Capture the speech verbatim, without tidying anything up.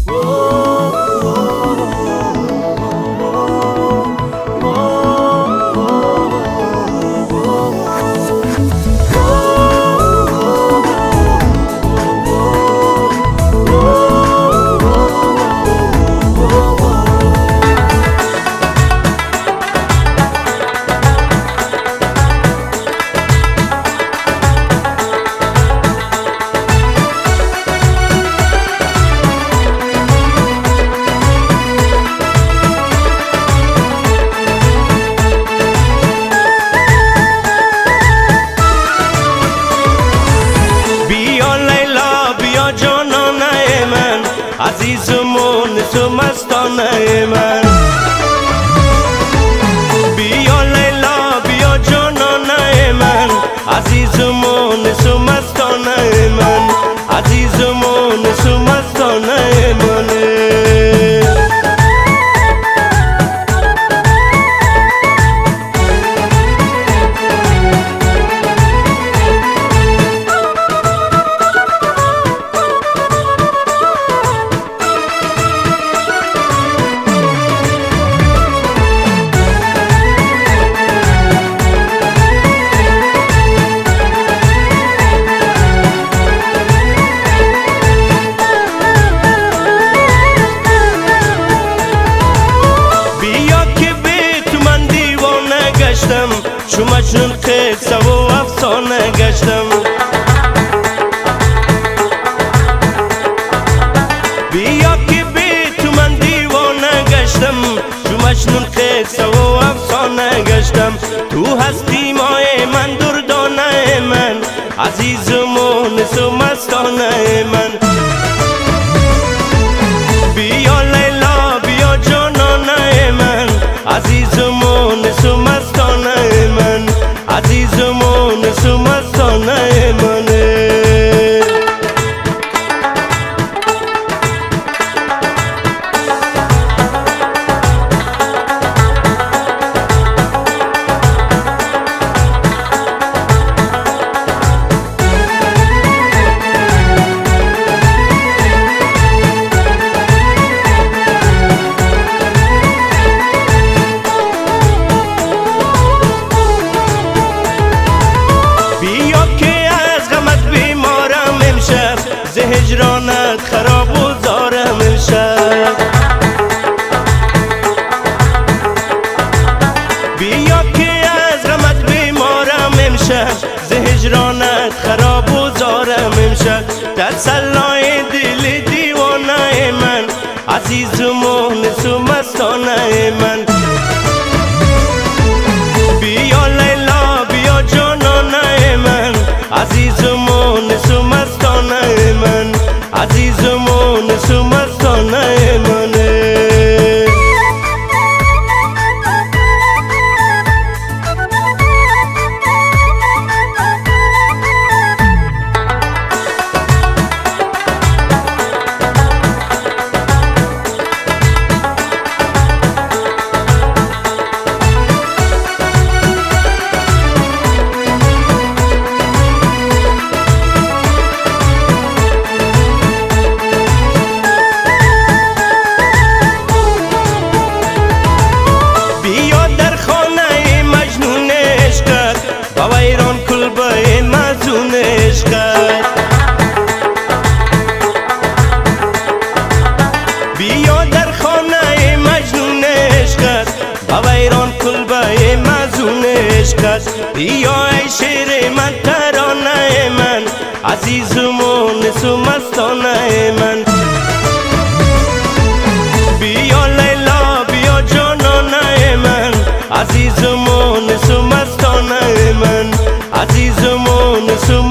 عزیزمون تو مستانه من بیا لیلا بیا جانانه من عزیزمون تو مستانه من عزیزمون تو مستانه منه چو مجنون قصه و افسانه گشتم بیا که بی تو من دیوانه گشتم چو مجنون قصه و افسانه گشتم تو هستی مای من دردانه من عزیزمون تو مستانه من بیا لیلا بیا جانانه من عزیزمون تو مستانه من عزیزمون تو مستانه منه هجرانت خراب و زارم امشب بیا که از غمت بیمارم امشب ز هجرانت خراب و زارم امشب تسلای دل دیوانه من عزیزمون تو مستانه من بیا لیلا بیا جانانه من عزیزمون تو مستانه من عزیزمون تو مستانه منه بیا در خانه مجنون عشقت با ویران کلبه مزون عشقت بیا ای شیر من ترانه من عزیزمون تو مستانه من بیا لیلا بیا جانانه من عزیزمون تو مستانه من عزیزمون تو